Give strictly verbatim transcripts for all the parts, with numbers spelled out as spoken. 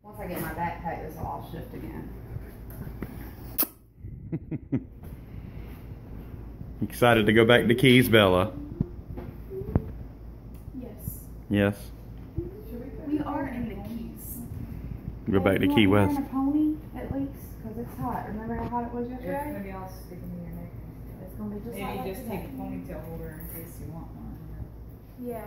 Once I get my backpack, this will all shift again. Excited to go back to Keys, Bella? Yes. Yes. We are in the Keys. Go back to You Key want West. a pony at least, because it's hot. Remember how hot it was It's yesterday? gonna be all sticking to your neck. It's gonna be just like Maybe that just today. take a ponytail holder in case you want one. Yeah.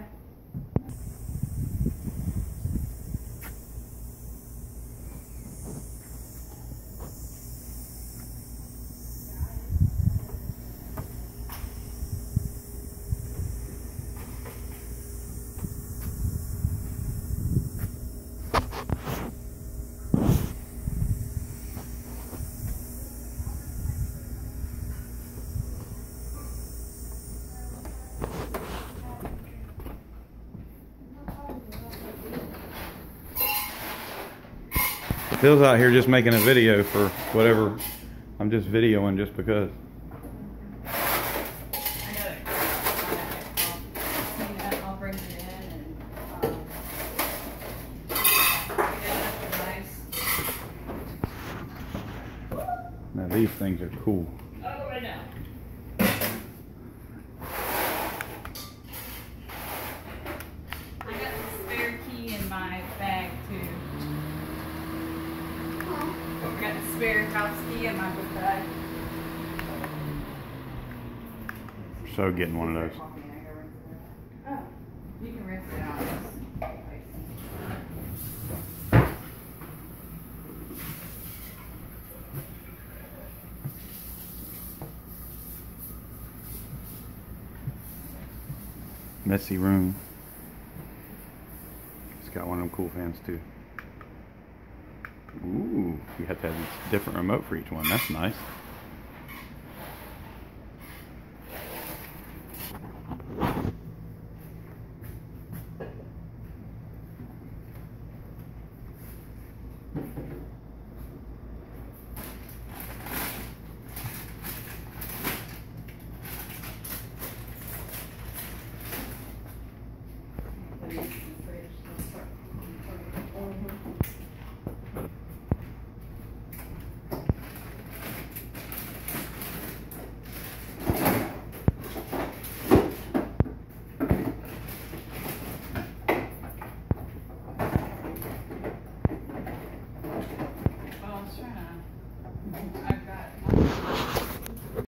Phil's out here just making a video for whatever. I'm just videoing just because. I know it. Clean that, I'll bring it in and, um, yeah, nice. Now these things are cool. Oh, I know. I got the spare key in my bag too. I got the spare house key in my book bag. So getting one of those. Oh, you can rinse it out. Messy room. It's got one of them cool fans too. Ooh, you have to have a different remote for each one. That's nice.